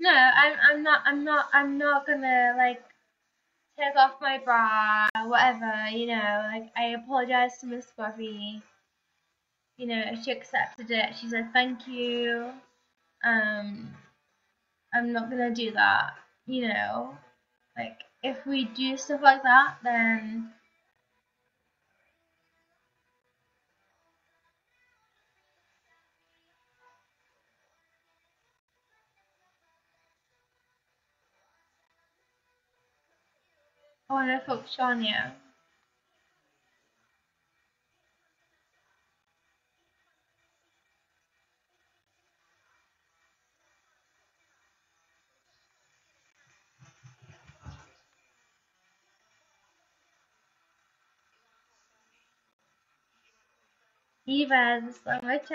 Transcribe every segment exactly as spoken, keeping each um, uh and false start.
No, I'm I'm not I'm not I'm not gonna like take off my bra, whatever, you know, like I apologized to Miss Scruffy. You know, she accepted it. She said thank you. Um I'm not gonna do that, you know. Like if we do stuff like that, then I wanna fuck Shania. Yvette, so much.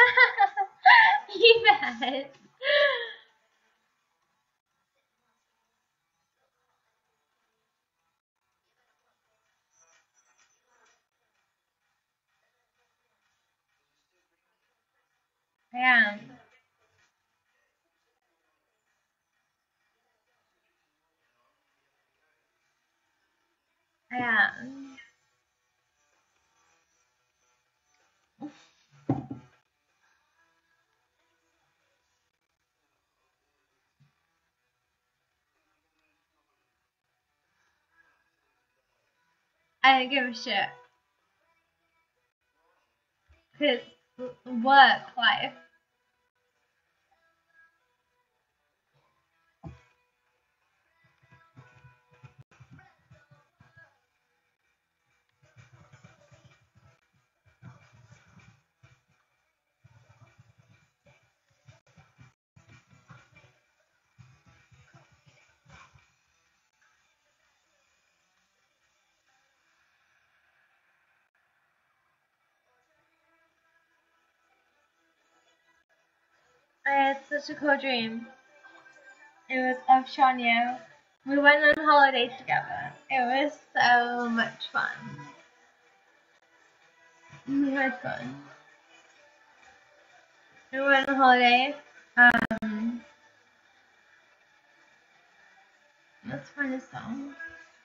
Yvette. I am. I am. I don't give a shit. Cause work life. I had such a cool dream. It was of Shania. We went on holiday together. It was so much fun. We had fun. We went on holiday. Um, let's find a song.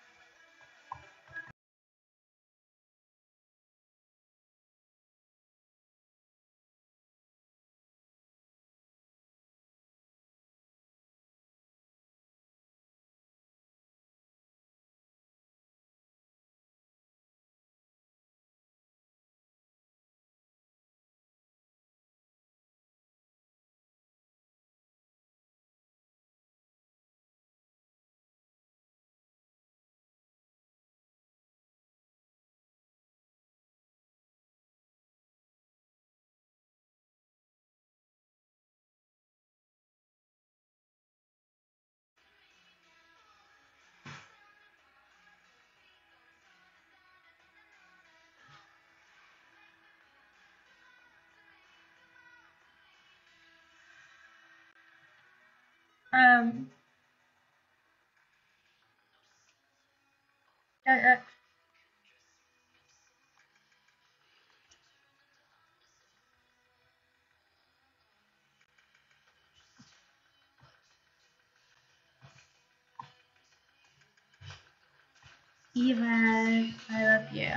Um, uh, uh, Eva, I love you.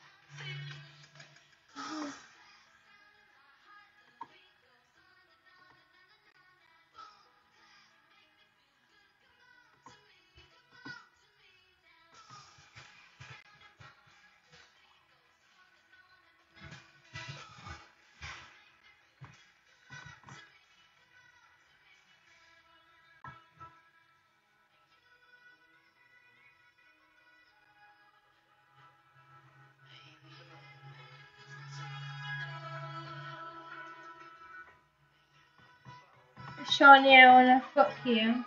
Shawnee, I wanna fuck you.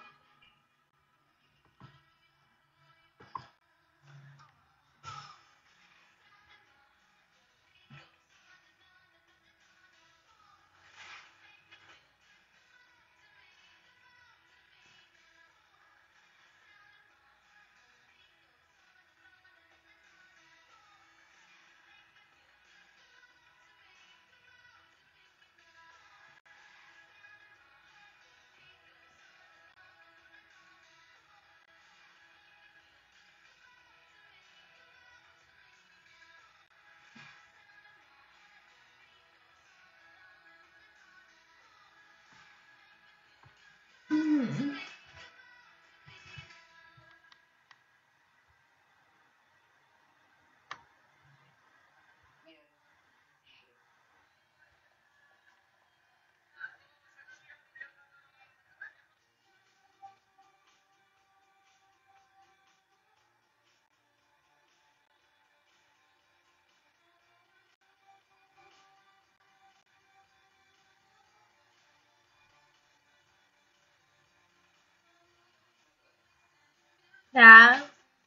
Yeah.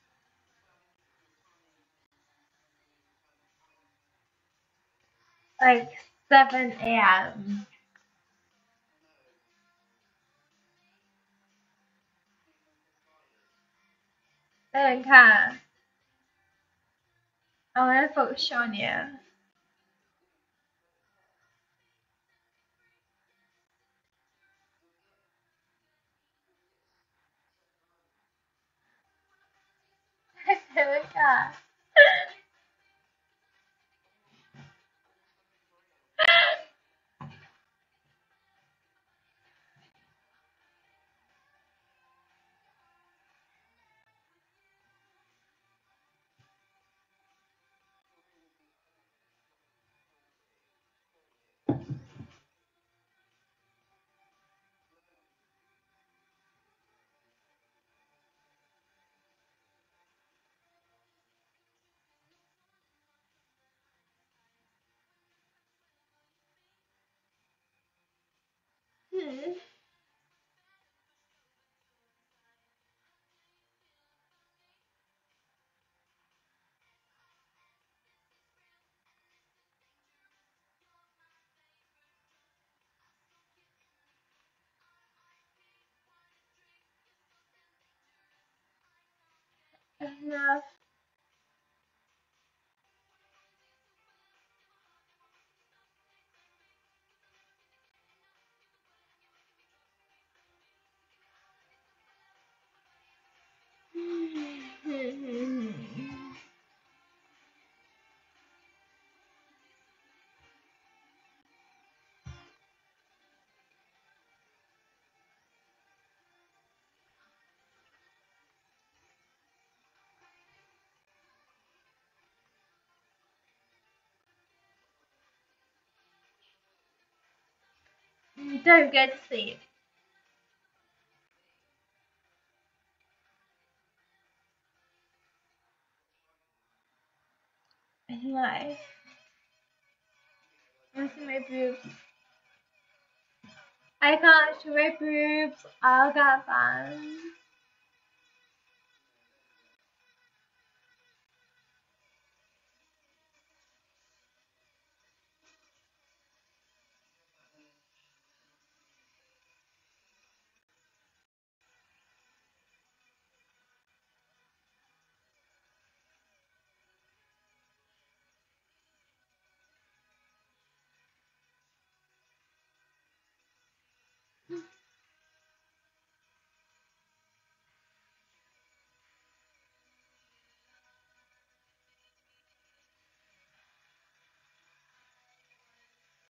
Like seven A M. 等等看，我来否少年。等等看。嗯。Enough. Don't get to sleep. Why? I see my boobs. I can't show my boobs. I got fun.